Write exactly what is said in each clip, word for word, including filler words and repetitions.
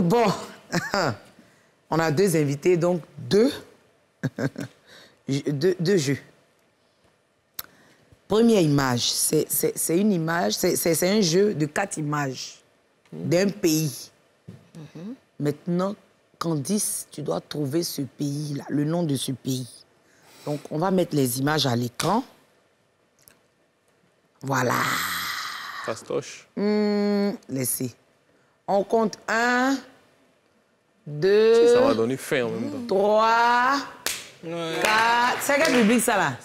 bon, on a deux invités, donc deux, deux, deux jeux. Première image, c'est une image, c'est un jeu de quatre images d'un pays. Mm-hmm. Maintenant, Candice, tu dois trouver ce pays-là, le nom de ce pays. Donc, on va mettre les images à l'écran. Voilà. Fastoche. Mmh, laissez. On compte un, deux, si ça va donner faim en même temps. Trois, ouais. Quatre. C'est quel public ça là?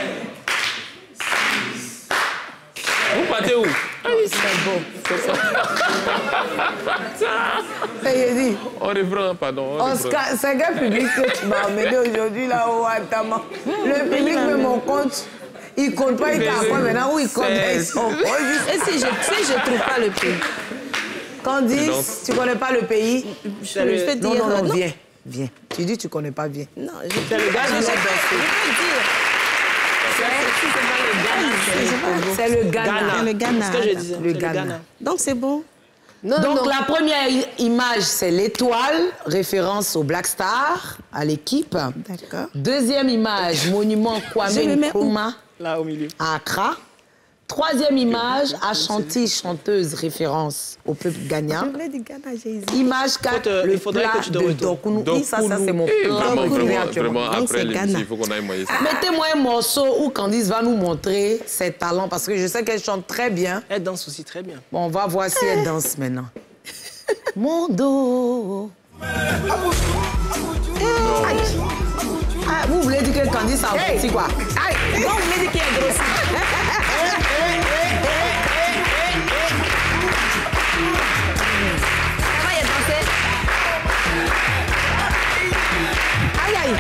Vous partez où? Ah oui, c'est beau. C'est dit. On reprend, pardon. On Oscar, c'est quel public que tu m'as emmené aujourd'hui là au Atama? Le public me mon compte. Il ne compte pas, il t'apprend maintenant où il compte. Ils sont et si je ne trouve pas le pays? Candice, tu ne connais pas le pays? Je vais dire. Non, non, non, viens. Viens. Tu dis tu ne connais pas, viens. Non, je vais le gars, je vais dire. C'est le Ghana. C'est le Ghana. C'est ce que je disais. Le Ghana. Donc c'est bon. Non, Donc non. La première image, c'est l'étoile, référence au Black Star, à l'équipe. D'accord. Deuxième image, monument Kwame Nkrumah. Là, au milieu. À Accra. Troisième image, Ashanti, chanteuse, référence au peuple ghagnien. Image quatre, euh, le plat de Dokounou. Ça, ça c'est mon plat. Vraiment, vraiment, vraiment après l'émission, il faut qu'on aille moyen ça. Mettez-moi un morceau où Candice va nous montrer ses talents, parce que je sais qu'elle chante très bien. Elle danse aussi très bien. Bon, on va voir si elle danse maintenant. Mon dos. Ah, vous voulez dire que Candice a grossi quoi? Aïe! Non, vous voulez dire qu'il a grossi. Aïe, aïe!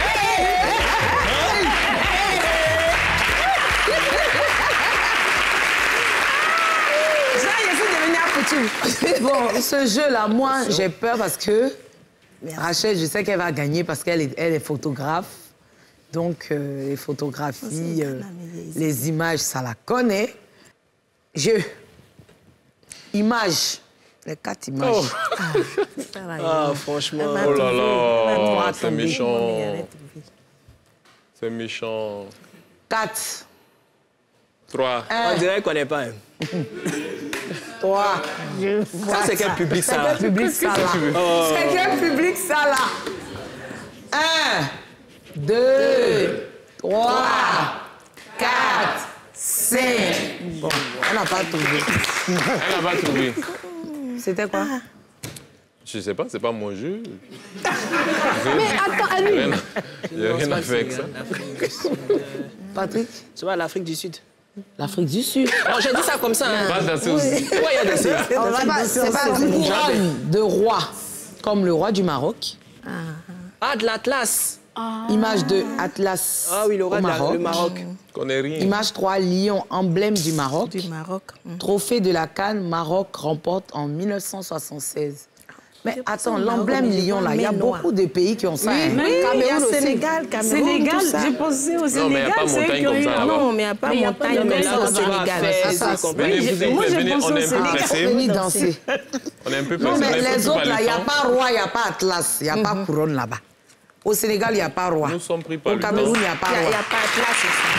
Ça, je suis devenue à Bon, ce jeu-là, moi, j'ai peur parce que Rachel, je sais qu'elle va gagner parce qu'elle est, elle est photographe. Donc, euh, les photographies, euh, les images, ça la connaît. Jeu. Images. Les quatre images. Oh. Ah, ah, franchement. Oh là là, c'est méchant. C'est méchant. Quatre. Trois. Un. On dirait qu'on n'est pas. Hein. Trois. Ça, c'est quel public ça là? C'est quel public ça là? Oh. C'est quel public ça là? Un, deux, trois, quatre, cinq. Bon, elle n'a pas trouvé. Elle n'a pas trouvé. C'était quoi? Je sais pas, c'est pas mon jeu. Mais attends, Annie. Il n'y a rien à faire avec ça. Patrick? Tu vois, l'Afrique du Sud. L'Afrique du Sud. Non, j'ai dit ça comme ça. Hein. Pas danser aussi. Pourquoi il y a dansé? C'est pas une couronne de roi, comme le roi du Maroc. Ah, ah de l'Atlas. Ah. Image de Atlas ah, oui, le roi au Maroc. Le Maroc. Connais rien. Image trois, lion, emblème du Maroc. Du Maroc. Mm. Trophée de la CAN, Maroc remporte en mille neuf cent soixante-seize. Mais attends, l'emblème lion, là, il y a beaucoup de pays qui ont ça. Oui, hein. oui, Cameroun aussi. Sénégal, Cameroun, Sénégal, j'ai pensé au Sénégal. Non, mais il n'y a pas montagne comme ça là-bas. Non, mais il n'y a pas montagne comme ça au Sénégal. Venez, vous Moi, j'ai venez, pensé on au est un peu Sénégal. pressés. Venez danser. On est un peu Non, pressés. mais les autres, là, il n'y a pas roi, il n'y a pas Atlas, il n'y a pas couronne là-bas. Au Sénégal, il n'y a pas roi. Nous sommes pris par Au le Cameroun, temps. il n'y a pas Il n'y roi. a pas Atlas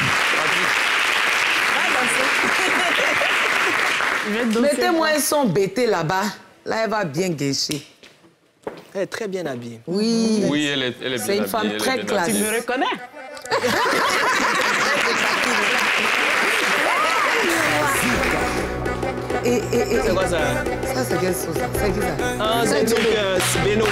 aussi. Mettez-moi un son bêté là-bas. Là, elle va bien gâcher. Elle est très bien habillée. Oui. Oui, elle est, elle est bien C'est une femme habillée, elle est très bien classe. Tu habillée. me reconnais? Et, et, et, C'est quoi ça? Ça, c'est quelle sauce? C'est qui ça? Ah, c'est un truc euh, Beno.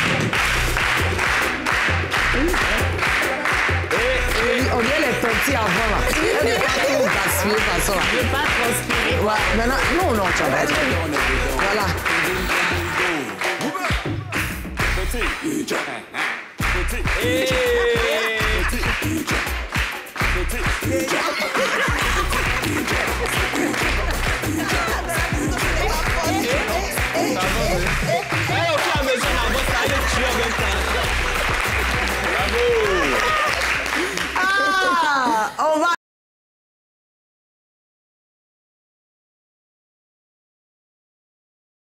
On vient les tortilles avant là. Elle n'est pas trop gaspillée façon là. Je ne veux pas transpirer. Ouais, maintenant, non, non, tu vas. Voilà. Hey.